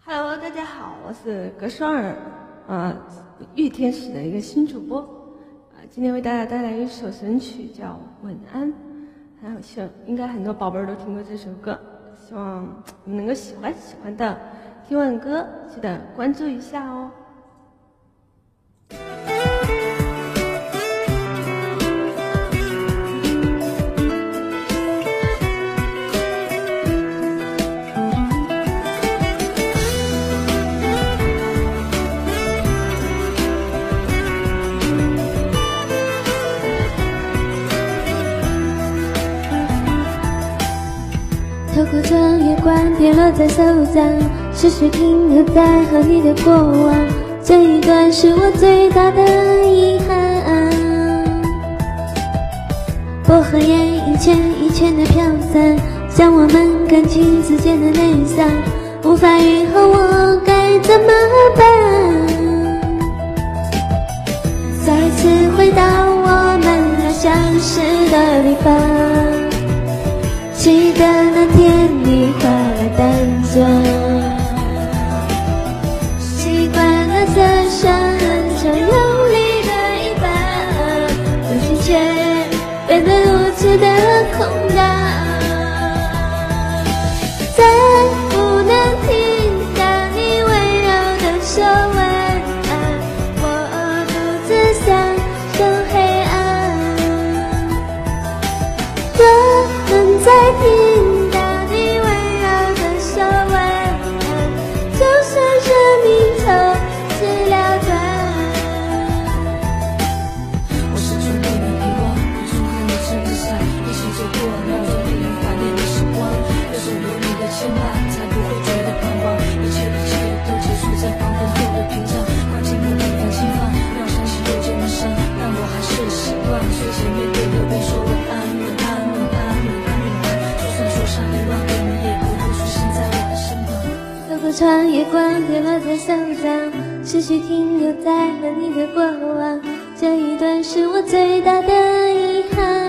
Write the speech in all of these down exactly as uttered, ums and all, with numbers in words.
Hello， 大家好，我是格双儿，呃，御天使的一个新主播，啊、呃，今天为大家带来一首神曲，叫《晚安》，还有希望应该很多宝贝儿都听过这首歌，希望你们能够喜欢，喜欢的听完歌记得关注一下哦。 透过窗夜光跌落在手掌，是谁停留在和你的过往？这一段是我最大的遗憾。薄荷叶一圈一圈的飘散，像我们感情之间的内伤，无法愈合，我该怎么办？再次回到我们那相识的地方，记得那天你化了淡妆，习惯了这双很常有力的一半，如今却变得如此的空荡。再不能听到你温柔的手晚安，我独自享受黑暗。若能再听到你温柔的手晚安，就算生命从此了断。 我试图为你遗忘，不住和你撑伞，一起走过那段令人怀念的时光。要是有你的牵绊，才不会觉得彷徨。一切一切都结束在黄昏后的屏障，关进我地方轻放，让伤心又见了伤，但我还是习惯睡前面对着背说晚安，晚安，晚安，晚安，晚安。就算说上一万遍，你也不会出现在我的身旁。 透过窗夜光跌落在手掌，思绪停留在和你的过往，这一段是我最大的遗憾。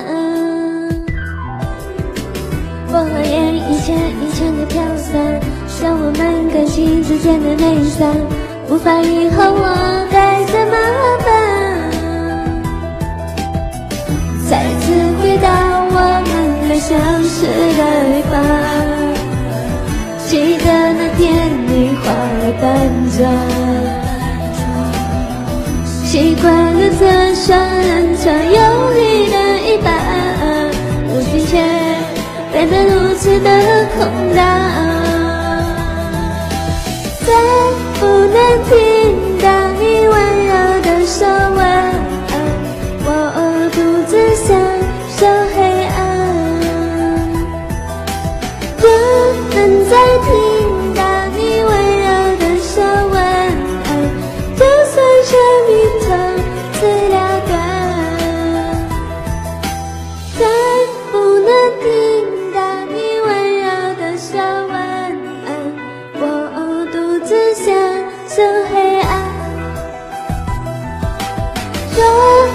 薄荷叶一圈一圈的飘散，像我们感情之间的内伤，无法愈合，我该怎么办？再次回到我们来相识的地方，记得那天你化了淡妆，习惯了这双很常有力的一半，如今却变得如此的空荡。再不能听到你温柔的手晚安，我独自享受黑暗。若能再听到你温柔的手晚安，就算生命从此了断。再不能听到你温柔的手晚安，我独自享受黑暗。若